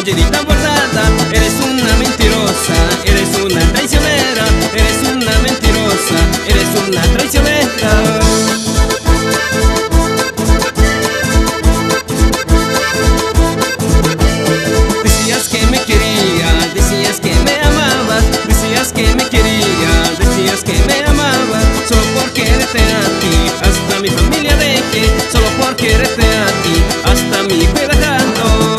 pollerita guardada. Eres una mentirosa, eres una traicionera, eres una mentirosa, eres una traicionera. Decías que me querías, decías que me amabas, decías que me querías, decías que me amabas. Solo por quererte a ti, hasta mi familia dejé. Solo por quererte a ti, hasta mi hijo he dejado.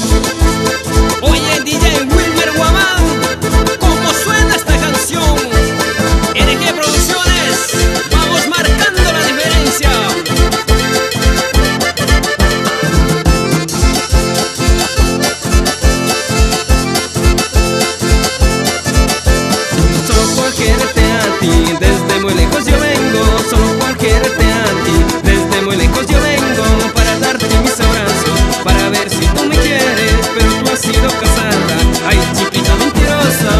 Oye, DJ Wilmer Guamán, ¿cómo suena esta canción? NG Producciones, vamos marcando la diferencia. Solo por quererte a ti, desde muy lejos yo vengo. Solo por quererte a ti, desde muy lejos yo vengo. Para darte mis abrazos, para ver si tú me quieres. Pero tú has sido casada, ay chiquita mentirosa.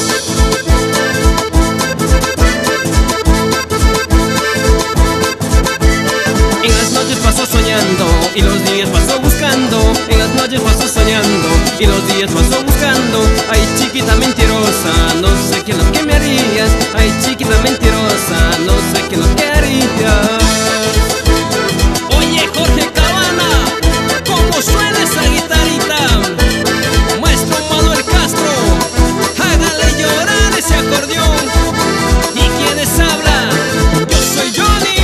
En las noches paso soñando y los días paso buscando. En las noches paso soñando y los días paso buscando. Ay chiquita mentirosa, no sé qué es lo que me harías. Ay chiquita mentirosa, no sé qué es lo que harías. Oye Jorge Cabana, ¿cómo suena esa guitarrita? Maestro Manuel Castro, hágale llorar ese acordeón. ¿Y quién les habla? Yo soy Johnny.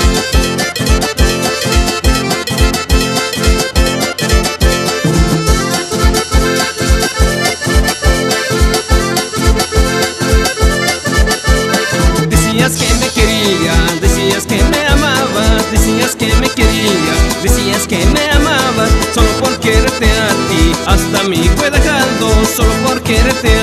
Decías que me querías, decías que me amabas, decías que me querías, decías que me amabas. Solo por quererte a ti, hasta mi hijo he dejado. Solo por quererte